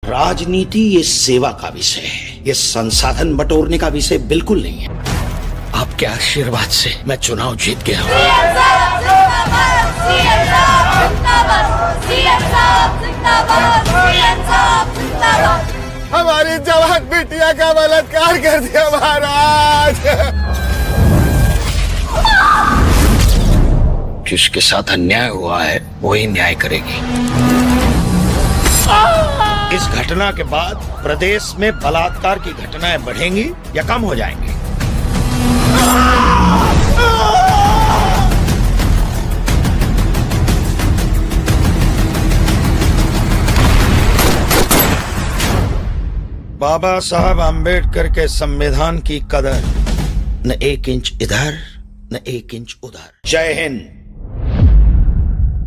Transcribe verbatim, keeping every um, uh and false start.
राजनीति ये सेवा का विषय है, ये संसाधन बटोरने का विषय बिल्कुल नहीं है। आपके आशीर्वाद से मैं चुनाव जीत गया हूँ। हमारी जवान बिटिया का बलात्कार कर दिया महाराज। जिसके साथ अन्याय हुआ है वही न्याय करेगी। इस घटना के बाद प्रदेश में बलात्कार की घटनाएं बढ़ेंगी या कम हो जाएंगी? बाबा साहब आम्बेडकर के संविधान की कदर न एक इंच इधर न एक इंच उधर। जय हिंद।